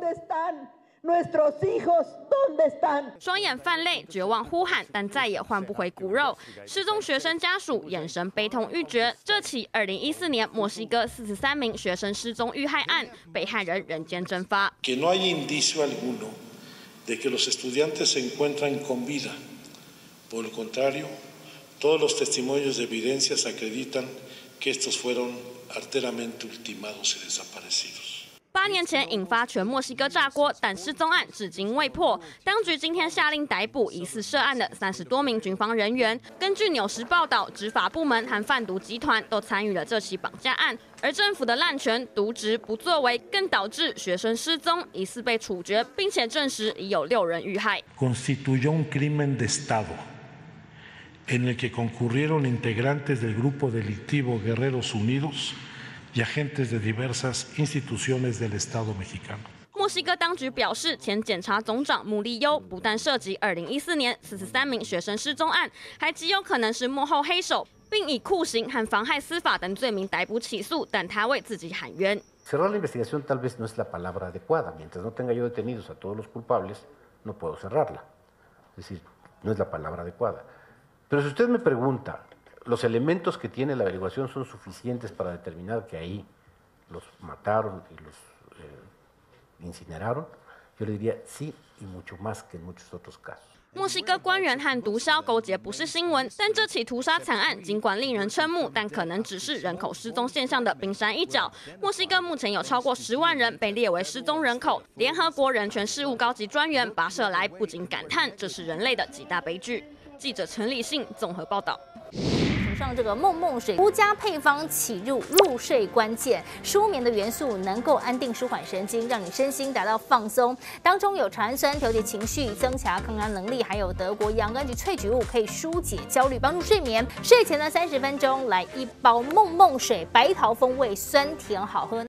？Nuestros hijos dónde están？ 双眼泛泪，绝望呼喊，但再也换不回骨肉。失踪学生家属眼神悲痛欲绝。这起2014年墨西哥43名学生失踪遇害案，被害人人间蒸发。 Que no hay indicio alguno de que los estudiantes se encuentran con vida. Por el contrario, todos los testimonios de evidencias acreditan que estos fueron arteramente ultimados y desaparecidos. 8年前引发全墨西哥炸锅，但失踪案至今未破。当局今天下令逮捕疑似涉案的30多名军方人员。根据《纽时报道》，执法部门和贩毒集团都参与了这起绑架案，而政府的滥权、渎职、不作为，更导致学生失踪，疑似被处决，并且证实已有6人遇害。 Constituyó un crimen de Estado, en el que concurrieron integrantes del grupo delictivo Guerreros Unidos y agentes de diversas instituciones del Estado mexicano. 墨西哥当局表示，前检察总长穆利优不但涉及2014年43名学生失踪案，还极有可能是幕后黑手，并以酷刑和妨害司法等罪名逮捕起诉，但他为自己喊冤。 Cerrar la investigación tal vez no es la palabra adecuada. Mientras no tenga yo detenidos a todos los culpables, no puedo cerrarla. Es decir, no es la palabra adecuada. Pero si usted me pregunta, ¿los elementos que tiene la averiguación son suficientes para determinar que ahí los mataron y los incineraron? Yo le diría sí y mucho más que en muchos otros casos. 墨西哥官员和毒枭勾结不是新闻，但这起屠杀惨案尽管令人瞠目，但可能只是人口失踪现象的冰山一角。墨西哥目前有超过10万人被列为失踪人口，联合国人权事务高级专员巴舍莱不仅感叹这是人类的极大悲剧。记者陈立信综合报道。 上这个梦梦水独家配方起入睡关键，舒眠的元素能够安定舒缓神经，让你身心达到放松。当中有茶氨酸调节情绪、增强抗压能力，还有德国洋甘菊萃取物可以疏解焦虑，帮助睡眠。睡前的30分钟来一包梦梦水，白桃风味，酸甜好喝。